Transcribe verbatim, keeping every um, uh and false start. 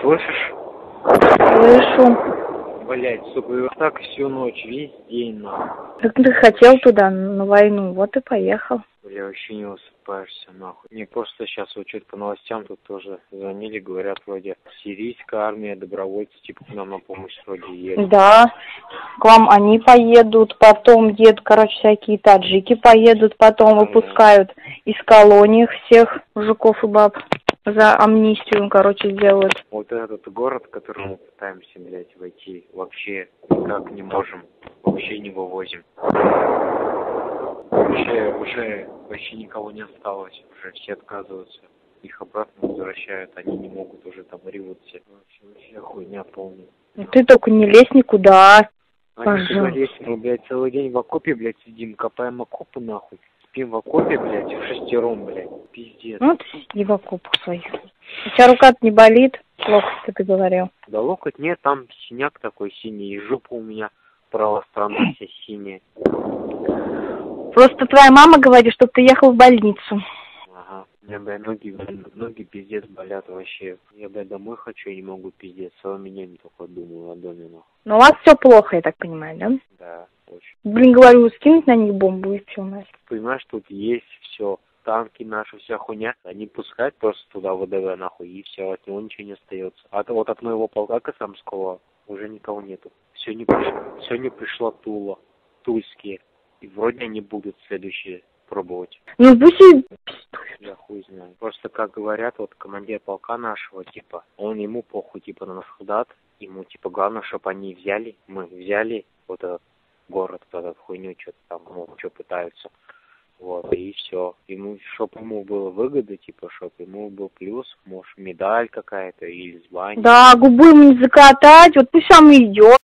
слышишь? Слышу. Блять, сука, и вот так всю ночь, весь день, нахуй. Так ты хотел туда, на войну, вот и поехал. Бля, вообще не высыпаешься, нахуй. Мне просто сейчас вот что-то по новостям тут тоже звонили, говорят, вроде сирийская армия, добровольцы, типа, к нам на помощь вроде едет. Да, к вам они поедут, потом едут, короче, всякие таджики поедут, потом выпускают из колоний всех мужиков и баб. За амнистию, короче, сделают. Вот этот город, в который мы пытаемся, блядь, войти, вообще никак не можем, вообще не вывозим. Вообще, уже вообще никого не осталось, уже все отказываются. Их обратно возвращают, они не могут уже там ривать все. Вообще, вообще хуйня полная. Ну ты только не лезь никуда. А никуда лезть, мы, блядь, целый день в окопе, блядь, сидим, копаем окопы, нахуй. Спим в окопе, блядь, в шестером, блядь, пиздец. Ну ты сиди в окопах своих. У тебя рука-то не болит? Плохо, что ты говорил. Да локоть нет, там синяк такой синий, и жопа у меня правая сторона вся синяя. Просто твоя мама говорит, чтобы ты ехал в больницу. Ага. У меня, блядь, ноги, ноги пиздец болят вообще. Я, блядь, домой хочу, я не могу пиздец. Целый меня не только думаю о доме, нахуй. Ну у вас все плохо, я так понимаю, да? Да, очень. Блин, говорю, скинуть на них бомбу и все у нас. Понимаешь, тут есть все. Танки наши, вся хуйня. Они пускают просто туда ВДВ, нахуй, и все, от него ничего не остается. А то вот от моего полка Косамского уже никого нету. Сегодня, приш... Сегодня пришла Тула, тульские. И вроде они будут следующие пробовать. Ну пусть и... Я хуй знаю. Просто, как говорят, вот командир полка нашего, типа, он ему похуй, типа, на нас солдат. Ему, типа, главное, чтобы они взяли, мы взяли вот этот город, вот этот хуйню, что-то там, ну, что пытаются. Вот, и все. Ему, чтобы ему было выгода, типа, чтобы ему был плюс, может, медаль какая-то или звание. Да, губы ему не закатать, вот пусть сам идет.